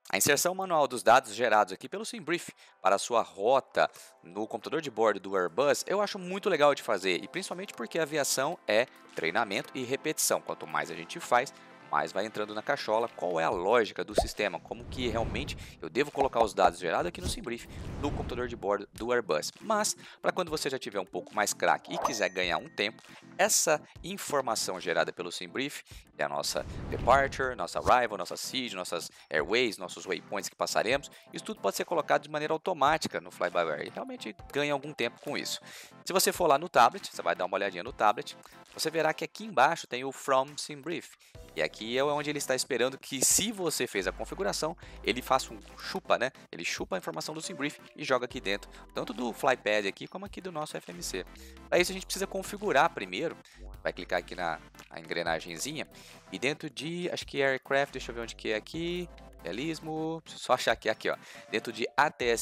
A inserção manual dos dados gerados aqui pelo SimBrief para a sua rota no computador de bordo do Airbus eu acho muito legal de fazer, e principalmente porque a aviação é treinamento e repetição. Quanto mais a gente faz, mais vai entrando na cachola qual é a lógica do sistema, como que realmente eu devo colocar os dados gerados aqui no SimBrief no computador de bordo do Airbus. Mas, para quando você já tiver um pouco mais craque e quiser ganhar um tempo, essa informação gerada pelo SimBrief, que é a nossa departure, nossa arrival, nossa seed, nossas airways, nossos waypoints que passaremos, isso tudo pode ser colocado de maneira automática no fly-by-wire e realmente ganha algum tempo com isso. Se você for lá no tablet, você vai dar uma olhadinha no tablet, você verá que aqui embaixo tem o From SimBrief. E aqui é onde ele está esperando que, se você fez a configuração, ele faça um chupa, né? Ele chupa a informação do SimBrief e joga aqui dentro, tanto do FlyPad aqui como aqui do nosso FMC. Para isso a gente precisa configurar primeiro. Vai clicar aqui na engrenagemzinha e dentro de, acho que Aircraft, deixa eu ver onde que é aqui. Realismo, só achar que é aqui, ó. Dentro de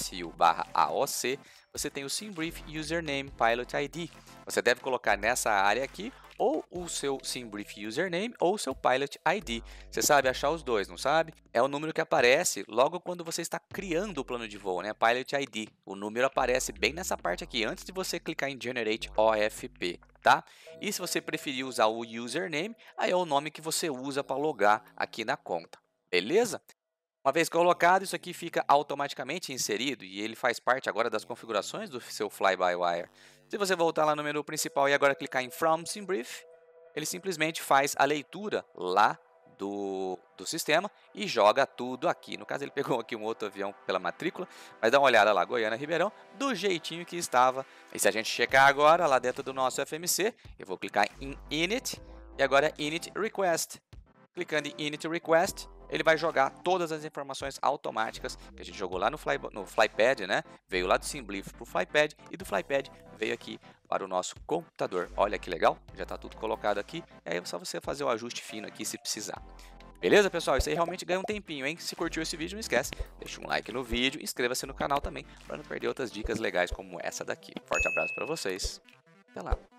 ATSU/AOC, você tem o SimBrief Username Pilot ID. Você deve colocar nessa área aqui ou o seu SimBrief Username ou o seu Pilot ID. Você sabe achar os dois, não sabe? É o número que aparece logo quando você está criando o plano de voo, né? Pilot ID. O número aparece bem nessa parte aqui, antes de você clicar em Generate OFP, tá? E se você preferir usar o Username, aí é o nome que você usa para logar aqui na conta. Beleza? Uma vez colocado, isso aqui fica automaticamente inserido e ele faz parte agora das configurações do seu fly-by-wire. Se você voltar lá no menu principal e agora clicar em From SimBrief, ele simplesmente faz a leitura lá do sistema e joga tudo aqui. No caso, ele pegou aqui um outro avião pela matrícula, mas dá uma olhada lá, Goiânia Ribeirão, do jeitinho que estava. E se a gente checar agora lá dentro do nosso FMC, eu vou clicar em Init e agora é Init Request. Clicando em Init Request, ele vai jogar todas as informações automáticas que a gente jogou lá no FlyPad, né? Veio lá do SimBrief para o FlyPad e do FlyPad veio aqui para o nosso computador. Olha que legal, já está tudo colocado aqui. E aí é só você fazer o ajuste fino aqui se precisar. Beleza, pessoal? Isso aí realmente ganha um tempinho, hein? Se curtiu esse vídeo, não esquece, deixa um like no vídeo, inscreva-se no canal também para não perder outras dicas legais como essa daqui. Forte abraço para vocês. Até lá.